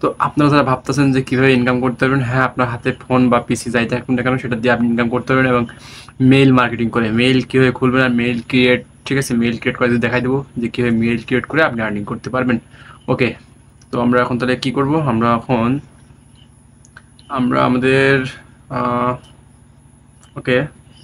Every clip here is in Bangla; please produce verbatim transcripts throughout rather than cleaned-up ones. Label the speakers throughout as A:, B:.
A: তো আপনারা যারা ভাবতেছেন যে কীভাবে ইনকাম করতে পারবেন, হ্যাঁ আপনার হাতে ফোন বা পিসি যাই থাকুন না কেন সেটা দিয়ে আপনি ইনকাম করতে পারবেন। এবং মেইল মার্কেটিং করে মেইল কীভাবে খুলবেন আর মেইল ক্রিয়েট, ঠিক আছে, মেইল ক্রিয়েট করে দেখাই দেবো যে কীভাবে মেইল ক্রিয়েট করে আপনি আর্নিং করতে পারবেন। ওকে, তো আমরা এখন তাহলে কী করব, আমরা এখন আমরা আমাদের ওকে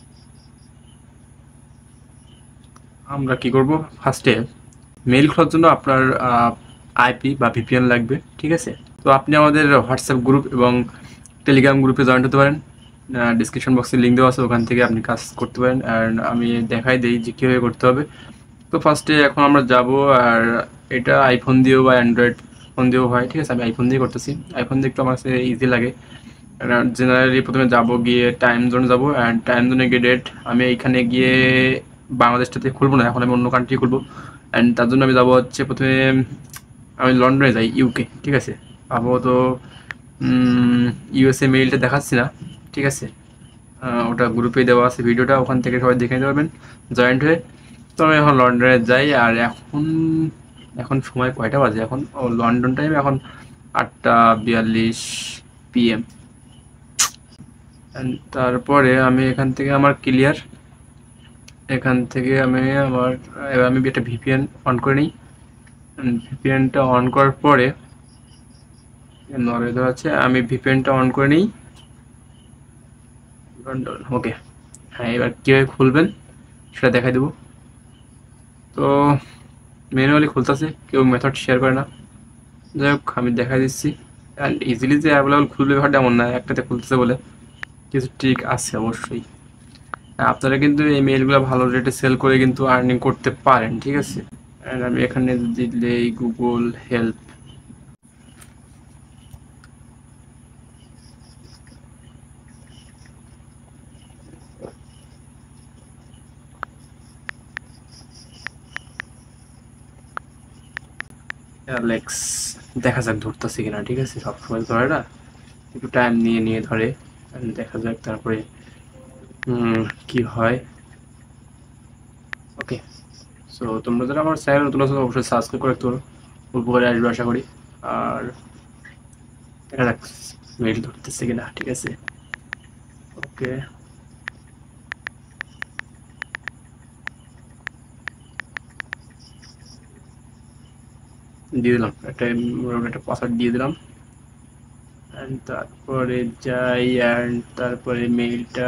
A: আমরা কি করব, ফার্স্টে মেইল খোলার জন্য আপনার আইপি বা ভিপিএন লাগবে, ঠিক আছে। তো আপনি আমাদের হোয়াটসঅ্যাপ গ্রুপ এবং টেলিগ্রাম গ্রুপে জয়েন হতে পারেন, ডিসক্রিপশন বক্সে লিঙ্ক দেওয়া আছে, ওখান থেকে আপনি কাজ করতে পারেন। আর আমি দেখাই দিই যে কীভাবে করতে হবে। তো ফার্স্টে এখন আমরা যাব, আর এটা আইফোন দিয়েও বা অ্যান্ড্রয়েড ফোন দিয়েও হয়, ঠিক আছে। আমি আইফোন দিয়ে করতেছি, আইফোন দিয়ে একটু আমার কাছে ইজি লাগে। জেনারেলি প্রথমে যাব, গিয়ে টাইম জোনে যাবো, অ্যান্ড টাইম জোনে গিয়ে ডেট, আমি এখানে গিয়ে বাংলাদেশটাতে খুলবো না, এখন আমি অন্য কান্ট্রি খুলবো। অ্যান্ড তার জন্য আমি যাবো হচ্ছে প্রথমে আমি লন্ডনে যাই, ইউকে, ঠিক আছে। আপাতত ইউএসএ মেইলটা দেখাচ্ছি না, ঠিক আছে, ওটা গ্রুপে দেওয়া আছে ভিডিওটা, ওখান থেকে সবাই দেখে নিতে পারবেন জয়েন্ট হয়ে। তো আমি এখন লন্ডনে যাই, আর এখন এখন সময় কয়টা বাজে, এখন ও লন্ডন টাইম এখন আটটা বিয়াল্লিশ পিএম। তারপরে আমি এখান থেকে আমার ক্লিয়ার, এখান থেকে আমি আমার এবার আমি একটা ভিপিএন অন করে নিই। ভিপিএনটা অন করার পরে নরওয়ে আছে, আমি ভিপিএনটা অন করে নিই। ওকে, হ্যাঁ এবার কীভাবে খুলবেন সেটা দেখাই দেবো। তো ম্যানুয়ালি খুলতেছে, কেউ মেথড শেয়ার করে না, যাই হোক আমি দেখাই দিচ্ছি। অ্যান্ড ইজিলি যে অ্যাভেলেবল খুলবে ব্যাপারটা এমন না, একটাতে খুলতেছে বলে কিছু ট্রিক আছে অবশ্যই। আপনারা কিন্তু এই মেইলগুলো ভালো রেটে সেল করে কিন্তু আর্নিং করতে পারেন, ঠিক আছে। অ্যান্ড আমি এখানে দিলে গুগল হেল্প, অ্যালেক্স, দেখা যাক ধরতেছে কিনা, ঠিক আছে। সবসময় ধরে না, একটু টাইম নিয়ে নিয়ে ধরে, দেখা যাক তারপরে কি হয়। ওকে, সো তোমরা যারা আমার চ্যানেল নতুন আছো অবশ্যই সাবস্ক্রাইব করে একটু উপকারে আসবে আশা করি। আর দেখা যাক মেইল ধরতেছে কিনা, ঠিক আছে। ওকে, দিয়ে দিলাম একটা একটা পাসওয়ার্ড দিয়ে দিলাম। অ্যান্ড তারপরে যাই, অ্যান্ড তারপরে মেইলটা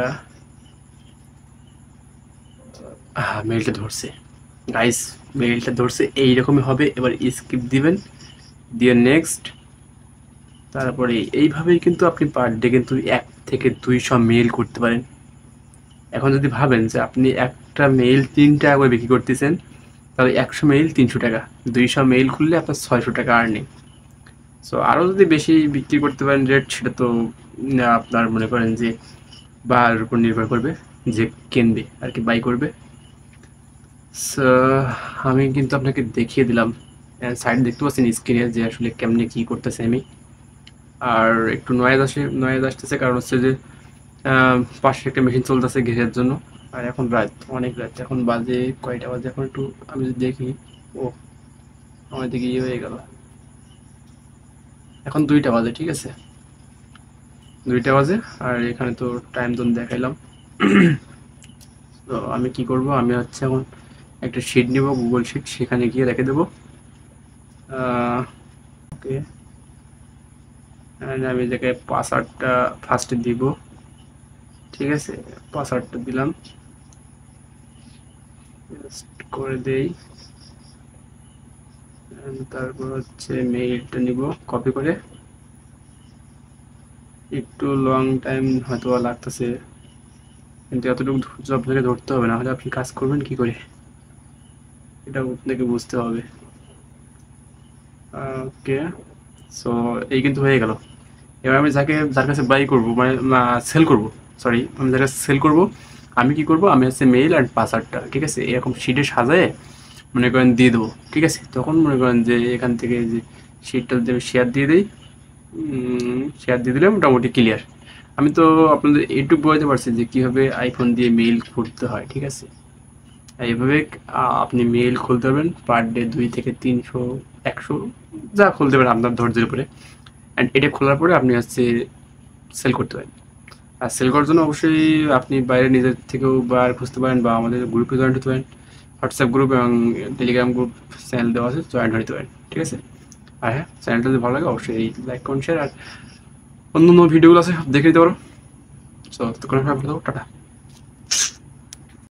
A: হ্যাঁ মেইলটা ধরছে গাইস, মেইলটা ধরছে, এইরকমই হবে। এবার স্কিপ দিবেন, দিয়ে নেক্সট, তারপরে এইভাবেই কিন্তু আপনি পার ডে কিন্তু এক থেকে দুইশো মেইল করতে পারেন। এখন যদি ভাবেন যে আপনি একটা মেইল তিন টাকা করে বিক্রি করতেছেন, তাহলে একশো মেইল তিনশো টাকা, দুইশো মেইল খুললে আপনার ছয়শো টাকা আর্নিং। সো আরও যদি বেশি বিক্রি করতে পারেন রেট, সেটা তো আপনার মনে করেন যে বার উপর নির্ভর করবে, যে কিনবে আর কি, বাই করবে। সো আমি কিন্তু আপনাকে দেখিয়ে দিলাম, সাইড দেখতে পাচ্ছেন স্ক্রিনে যে আসলে কেমনে কী করতেছে আমি। আর একটু নয়েজ আসে, নয়েজ আসতেছে কারণ হচ্ছে যে পাশে একটা মেশিন চলতেছে ঘেরের জন্য। আর এখন রাত, অনেক রাত, এখন বাজে কয়টা বাজে এখন একটু আমি যদি দেখি, ও আমার দিকে ইয়ে হয়ে গেল, এখন দুইটা বাজে, ঠিক আছে, দুইটা বাজে। আর এখানে তো টাইম জোন দেখাইলাম। তো আমি কি করব, আমি হচ্ছে এখন একটা শিট নিব, গুগল শিট, সেখানে গিয়ে রেখে দেবো। ওকে, আমি জায়গায় পাসওয়ার্ডটা ফার্স্টে দিব, ঠিক আছে, পাসওয়ার্ডটা দিলাম, করে দেই। তারপর হচ্ছে মেইলটা নিব কপি করে, একটু লং টাইম হয়তো লাগতেছে, কিন্তু এতটুকু ধৈর্য আপনাকে ধরতে হবে, না হলে আপনি কাজ করবেন কি করে, এটা আপনাকে বুঝতে হবে। ওকে, সো এই কিন্তু হয়ে গেল। এবার আমি যাকে যার কাছে বাই করবো, মানে সেল করব, সরি আমি যার কাছে সেল করবো, আমি কি করব, আমি হচ্ছে মেইল অ্যান্ড পাসওয়ার্ডটা, ঠিক আছে, এরকম শিটে সাজায় মনে করেন দিয়ে দেবো, ঠিক আছে। তখন মনে করেন যে এখান থেকে যে শিটটা যদি আমি শেয়ার দিয়ে দিই, শেয়ার দিয়ে দিলে মোটামুটি ক্লিয়ার। আমি তো আপনাদের এইটুকু বলতে পারছি যে কীভাবে আইফোন দিয়ে মেইল খুলতে হয়, ঠিক আছে। এইভাবে আপনি মেইল খুলতে পারবেন পার ডে দুই থেকে তিনশো একশো যা খুলতে পারেন আপনার ধৈর্যের উপরে। অ্যান্ড এটা খোলার পরে আপনি হচ্ছে সেল করতে পারেন। আর সেল করার জন্য অবশ্যই আপনি বাইরে নিজের থেকেও বার খুঁজতে পারেন বা আমাদের গ্রুপে জয়েন হতে পারেন। হোয়াটসঅ্যাপ গ্রুপ এবং টেলিগ্রাম গ্রুপ চ্যানেল দেওয়া আছে, জয়েন হতে পারেন, ঠিক আছে। আর হ্যাঁ, চ্যানেলটা যদি ভালো লাগে অবশ্যই লাইক করুন, শেয়ার, আর অন্য অন্য ভিডিওগুলো আছে সব দেখে নিতে পারো। সো তখন ভালো থাকো, টাটা।